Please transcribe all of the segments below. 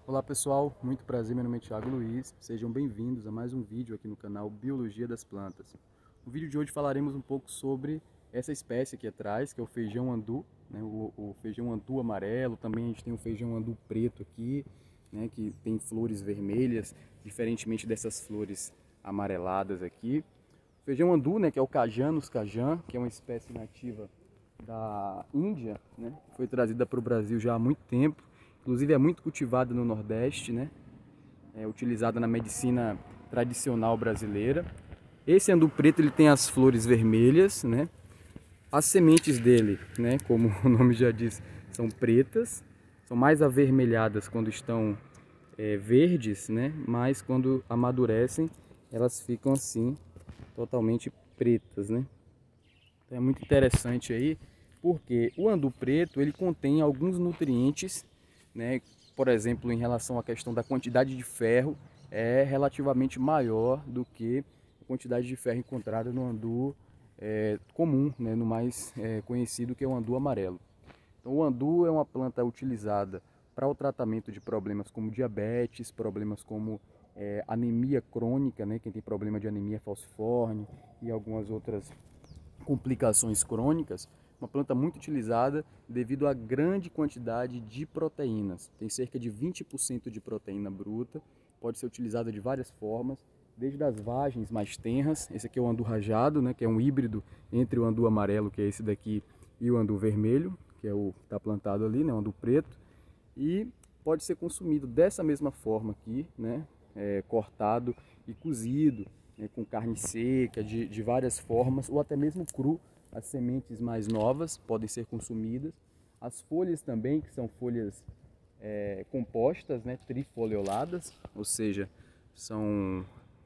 Olá pessoal, muito prazer, meu nome é Thiago Luiz, sejam bem-vindos a mais um vídeo aqui no canal Biologia das Plantas. No vídeo de hoje falaremos um pouco sobre essa espécie aqui atrás, que é o feijão andu, né? o feijão andu amarelo, também a gente tem o feijão andu preto aqui, né? Que tem flores vermelhas, diferentemente dessas flores amareladas aqui. O feijão andu, né, que é o Cajanus cajan, que é uma espécie nativa da Índia, né? Foi trazida para o Brasil já há muito tempo. Inclusive é muito cultivada no Nordeste, né? É utilizada na medicina tradicional brasileira. Esse andu preto ele tem as flores vermelhas, né? As sementes dele, né, como o nome já diz, são pretas. São mais avermelhadas quando estão verdes, né? Mas quando amadurecem, elas ficam assim, totalmente pretas, né? Então é muito interessante aí, porque o andu preto ele contém alguns nutrientes, né? Por exemplo, em relação à questão da quantidade de ferro, é relativamente maior do que a quantidade de ferro encontrada no andu comum, né? No mais conhecido, que é o andu amarelo. Então, o andu é uma planta utilizada para o tratamento de problemas como diabetes, problemas como anemia crônica, né? Quem tem problema de anemia falciforme e algumas outras complicações crônicas, uma planta muito utilizada devido à grande quantidade de proteínas. Tem cerca de 20% de proteína bruta, pode ser utilizada de várias formas, desde as vagens mais tenras, esse aqui é o andu rajado, né, que é um híbrido entre o andu amarelo, que é esse daqui, e o andu vermelho, que é o que está plantado ali, né, o andu preto, e pode ser consumido dessa mesma forma aqui, né, cortado e cozido, com carne seca, de várias formas, ou até mesmo cru. As sementes mais novas podem ser consumidas. As folhas também, que são folhas compostas, né, trifolioladas, ou seja, são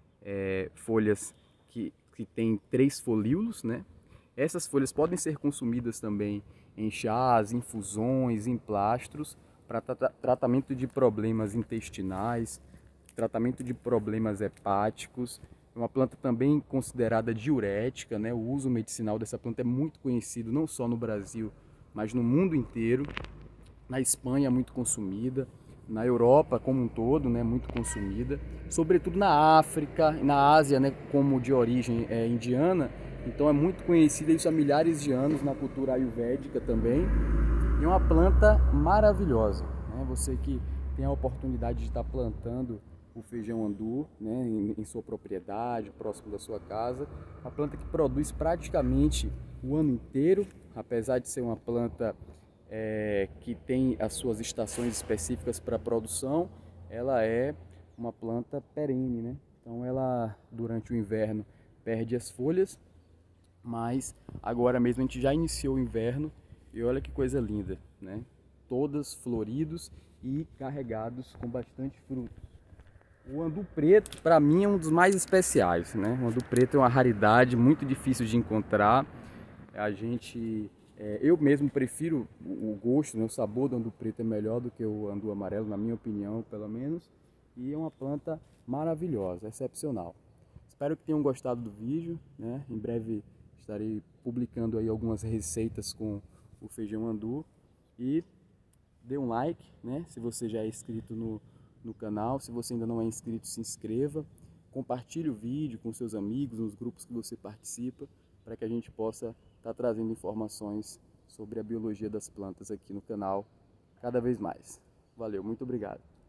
folhas que têm 3 folíolos, né? Essas folhas podem ser consumidas também em chás, infusões, em plastros, para tratamento de problemas intestinais, tratamento de problemas hepáticos. É uma planta também considerada diurética, né? O uso medicinal dessa planta é muito conhecido não só no Brasil, mas no mundo inteiro. Na Espanha é muito consumida, na Europa como um todo, né, muito consumida, sobretudo na África e na Ásia, né, como de origem indiana. Então é muito conhecida isso há milhares de anos na cultura ayurvédica também. E é uma planta maravilhosa, né? Você que tem a oportunidade de estar plantando o feijão andu, né, em sua propriedade, próximo da sua casa, uma planta que produz praticamente o ano inteiro, apesar de ser uma planta que tem as suas estações específicas para a produção, ela é uma planta perene, né? Então ela durante o inverno perde as folhas, mas agora mesmo a gente já iniciou o inverno e olha que coisa linda, né? Todas floridos e carregados com bastante frutos. O andu preto, para mim, é um dos mais especiais, né? O andu preto é uma raridade muito difícil de encontrar. Eu mesmo prefiro o gosto, né? O sabor do andu preto é melhor do que o andu amarelo, na minha opinião, pelo menos. E é uma planta maravilhosa, excepcional. Espero que tenham gostado do vídeo, né? Em breve estarei publicando aí algumas receitas com o feijão andu. E dê um like, né? Se você já é inscrito no canal. Se você ainda não é inscrito, se inscreva. Compartilhe o vídeo com seus amigos, nos grupos que você participa, para que a gente possa estar trazendo informações sobre a biologia das plantas aqui no canal cada vez mais. Valeu, muito obrigado.